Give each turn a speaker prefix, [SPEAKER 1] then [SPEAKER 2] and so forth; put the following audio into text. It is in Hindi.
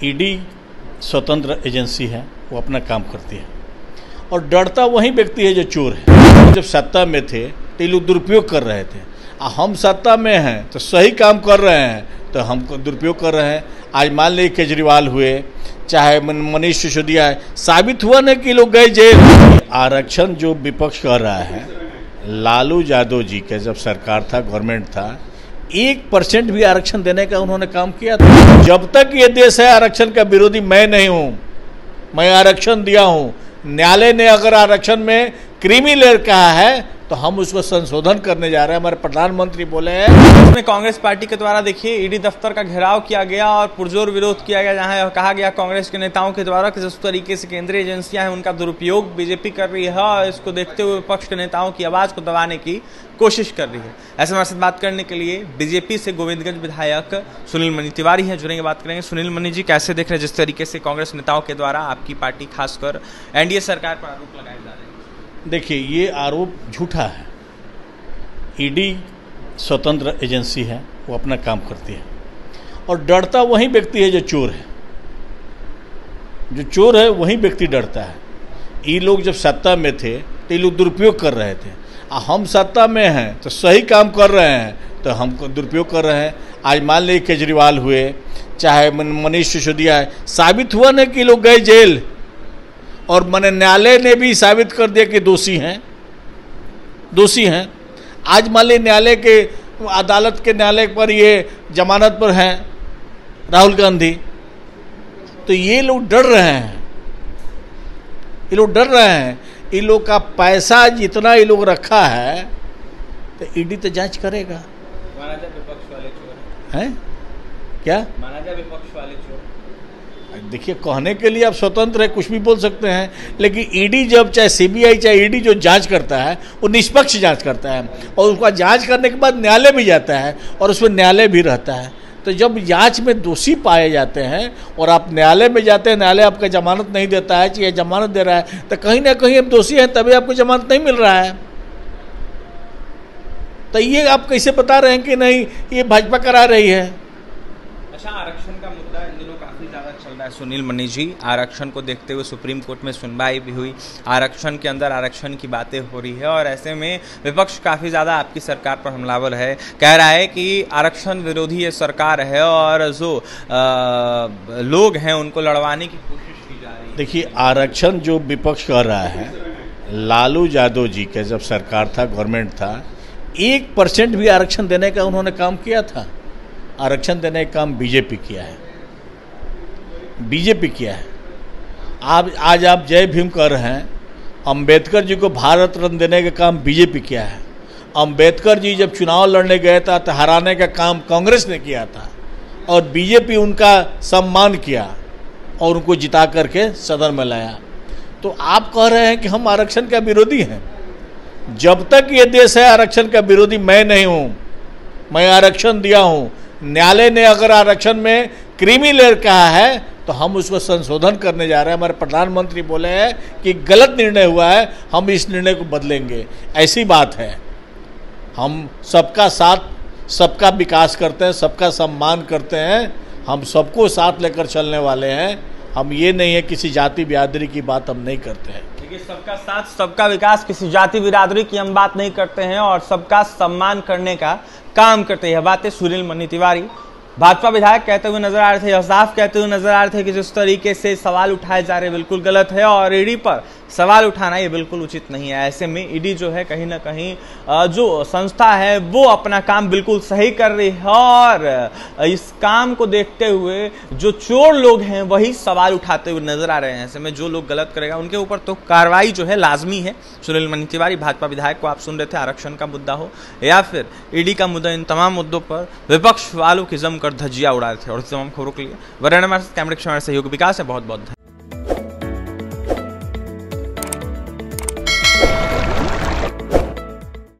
[SPEAKER 1] ईडी स्वतंत्र एजेंसी है, वो अपना काम करती है और डरता वही व्यक्ति है जो चोर है। जब सत्ता में थे तो ये लोग दुरुपयोग कर रहे थे, हम सत्ता में हैं तो सही काम कर रहे हैं तो हम दुरुपयोग कर रहे हैं। आज मान लीजिए केजरीवाल हुए, चाहे मनीष सिसोदिया है, साबित हुआ ना कि लोग गए जेल। आरक्षण जो विपक्ष कर रहा है, लालू यादव जी के जब सरकार था, गवर्नमेंट था, 1% भी आरक्षण देने का उन्होंने काम किया था। जब तक ये देश है आरक्षण का विरोधी मैं नहीं हूँ, मैं आरक्षण दिया हूँ। न्यायालय ने अगर आरक्षण में क्रीमी लेयर कहा है तो हम उसको संशोधन करने जा रहे हैं। हमारे प्रधानमंत्री बोले हैं।
[SPEAKER 2] इसमें कांग्रेस पार्टी के द्वारा देखिए ईडी दफ्तर का घेराव किया गया और पुरजोर विरोध किया गया, जहां कहा गया कांग्रेस के नेताओं के द्वारा कि जिस तरीके से केंद्रीय एजेंसियां हैं उनका दुरुपयोग बीजेपी कर रही है और इसको देखते हुए विपक्ष के नेताओं की आवाज को दबाने की कोशिश कर रही है। ऐसे हमारे साथ बात करने के लिए बीजेपी से गोविंदगंज विधायक सुनील मनी तिवारी हैं, जुड़ेंगे, बात करेंगे। सुनील मनी जी, कैसे देख रहे हैं जिस तरीके से कांग्रेस नेताओं के द्वारा आपकी पार्टी खासकर एनडीए सरकार पर आरोप लगाए जा रहे हैं?
[SPEAKER 1] देखिए, ये आरोप झूठा है। ईडी स्वतंत्र एजेंसी है, वो अपना काम करती है और डरता वही व्यक्ति है जो चोर है। जो चोर है वही व्यक्ति डरता है। ये लोग जब सत्ता में थे तो ये लोग दुरुपयोग कर रहे थे, हम सत्ता में हैं तो सही काम कर रहे हैं तो हम दुरुपयोग कर रहे हैं। आज मान लीजिए केजरीवाल हुए, चाहे मनीष सिसोदिया है, साबित हुआ ना कि लोग गए जेल और न्यायालय ने भी साबित कर दिया कि दोषी हैं। आज मान लीजिए न्यायालय के अदालत के न्यायालय पर ये जमानत पर हैं राहुल गांधी, तो ये लोग डर रहे हैं। ये लोग का पैसा जितना ये लोग रखा है तो ईडी तो जांच करेगा।
[SPEAKER 2] माना जाए विपक्ष वाले चोर
[SPEAKER 1] हैं क्या?
[SPEAKER 2] माना जाए विपक्ष वाले चोर।
[SPEAKER 1] देखिए, कहने के लिए आप स्वतंत्र है, कुछ भी बोल सकते हैं, लेकिन ईडी जब चाहे सीबीआई चाहे ईडी जो जांच करता है वो निष्पक्ष जांच करता है और उसका जांच करने के बाद न्यायालय भी जाता है और उसमें न्यायालय भी रहता है। तो जब जांच में दोषी पाए जाते हैं और आप न्यायालय में जाते हैं, न्यायालय आपको जमानत नहीं देता है, चाहे जमानत दे रहा है, तो कहीं ना कहीं आप दोषी हैं, तभी आपको जमानत नहीं मिल रहा है। तो ये आप कैसे बता रहे हैं कि नहीं ये भाजपा करा रही है?
[SPEAKER 2] अच्छा, आरक्षण का मुद्दा इन दिनों काफी ज्यादा चल रहा है सुनील मनी जी। आरक्षण को देखते हुए सुप्रीम कोर्ट में सुनवाई भी हुई, आरक्षण के अंदर आरक्षण की बातें हो रही है और ऐसे में विपक्ष काफी ज्यादा आपकी सरकार पर हमलावर है, कह रहा है कि आरक्षण विरोधी ये सरकार है और जो लोग हैं उनको लड़वाने की कोशिश की जा रही है।
[SPEAKER 1] देखिए, आरक्षण जो विपक्ष कर रहा है, लालू यादव जी के जब सरकार था, गवर्नमेंट था, 1% भी आरक्षण देने का उन्होंने काम किया था। आरक्षण देने का काम बीजेपी किया है। आज आप जय भीम कर रहे हैं, अंबेडकर जी को भारत रत्न देने का काम बीजेपी किया है। अंबेडकर जी जब चुनाव लड़ने गए था तो हराने का काम कांग्रेस ने किया था और बीजेपी उनका सम्मान किया और उनको जिता करके सदन में लाया। तो आप कह रहे हैं कि हम आरक्षण का विरोधी हैं। जब तक ये देश है आरक्षण का विरोधी मैं नहीं हूँ, मैं आरक्षण दिया हूँ। न्यायालय ने अगर आरक्षण में क्रीमी लेयर कहा है तो हम उसको संशोधन करने जा रहे हैं। हमारे प्रधानमंत्री बोले हैं कि गलत निर्णय हुआ है, हम इस निर्णय को बदलेंगे। ऐसी बात है, हम सबका साथ, सबका विकास करते हैं, सबका सम्मान करते हैं, हम सबको साथ लेकर चलने वाले हैं। हम ये नहीं है किसी जाति बिरादरी की बात हम नहीं करते हैं।
[SPEAKER 2] देखिए, सबका साथ, सबका विकास, किसी जाति बिरादरी की हम बात नहीं करते हैं और सबका सम्मान करने का काम करते हैं। बातें सुनील मनी तिवारी भाजपा विधायक कहते हुए नजर आ रहे थे, साफ कहते हुए नजर आ रहे थे कि जिस तरीके से सवाल उठाए जा रहे हैं बिल्कुल गलत है और ईडी पर सवाल उठाना ये बिल्कुल उचित नहीं है। ऐसे में ईडी जो है कहीं ना कहीं जो संस्था है वो अपना काम बिल्कुल सही कर रही है और इस काम को देखते हुए जो चोर लोग हैं वही सवाल उठाते हुए नजर आ रहे हैं। ऐसे में जो लोग गलत करेगा उनके ऊपर तो कार्रवाई जो है लाजमी है। सुनील मनी तिवारी भाजपा विधायक को आप सुन रहे थे। आरक्षण का मुद्दा हो या फिर ईडी का मुद्दा, इन तमाम मुद्दों पर विपक्ष वालों की जमकर धज्जियां उड़ा रहे थे। और तमाम खबरों के लिए वरिष्ठ कैमरे के सहयोगी विकास है। बहुत बहुत